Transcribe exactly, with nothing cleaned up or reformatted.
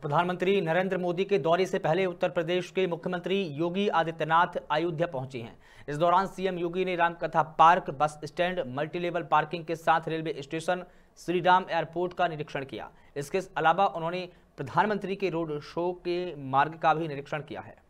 प्रधानमंत्री नरेंद्र मोदी के दौरे से पहले उत्तर प्रदेश के मुख्यमंत्री योगी आदित्यनाथ अयोध्या पहुंचे हैं। इस दौरान सीएम योगी ने Ramkatha park, bus stand, multilevel parking के साथ railway station, Shri Ram airport का निरीक्षण किया। इसके अलावा उन्होंने प्रधानमंत्री के रोड शो के मार्ग का भी निरीक्षण किया है।